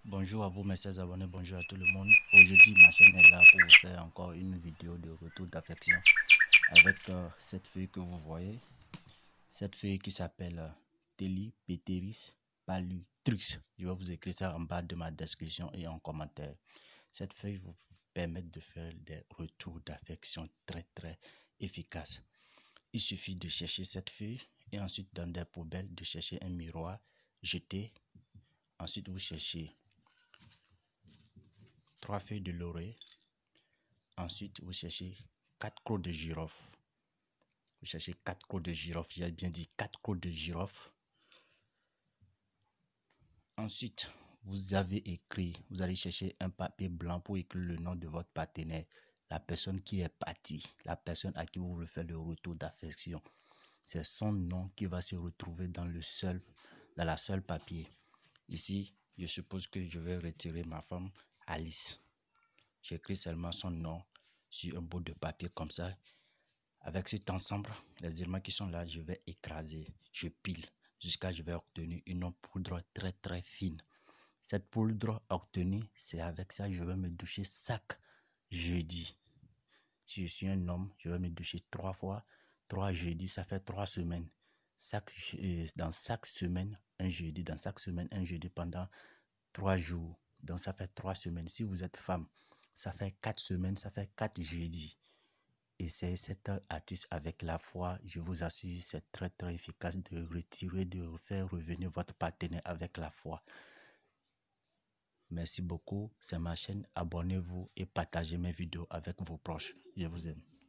Bonjour à vous mes chers abonnés, bonjour à tout le monde. Aujourd'hui ma chaîne est là pour vous faire encore une vidéo de retour d'affection avec cette feuille que vous voyez. Cette feuille qui s'appelle Telipteris palutrix. Je vais vous écrire ça en bas de ma description et en commentaire. Cette feuille vous permet de faire des retours d'affection très efficaces. Il suffit de chercher cette feuille et ensuite dans des poubelles de chercher un miroir, jeter. Ensuite vous cherchez 3 feuilles de laurier. Ensuite, vous cherchez 4 crocs de girofle. Vous cherchez 4 crocs de girofle. J'ai bien dit 4 crocs de girofle. Ensuite, vous allez chercher un papier blanc pour écrire le nom de votre partenaire. La personne qui est partie, la personne à qui vous voulez faire le retour d'affection. C'est son nom qui va se retrouver dans la seule papier. Ici, je suppose que je vais retirer ma femme Alice. J'écris seulement son nom sur un bout de papier comme ça. Avec cet ensemble, les éléments qui sont là, je vais écraser, je pile jusqu'à je vais obtenir une poudre très fine. Cette poudre obtenue, c'est avec ça je vais me doucher chaque jeudi. Si je suis un homme, je vais me doucher 3 fois, 3 jeudis, ça fait 3 semaines. Dans chaque semaine, un jeudi, dans chaque semaine, un jeudi pendant 3 jours. Donc ça fait 3 semaines. Si vous êtes femme, ça fait 4 semaines, ça fait 4 jeudis. Essayez cette astuce avec la foi. Je vous assure, c'est très efficace de retirer, de faire revenir votre partenaire avec la foi. Merci beaucoup. C'est ma chaîne. Abonnez-vous et partagez mes vidéos avec vos proches. Je vous aime.